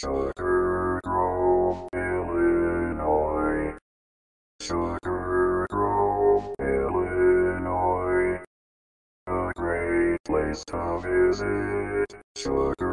Sugar Grove, Illinois. Sugar Grove, Illinois. A great place to visit. Sugar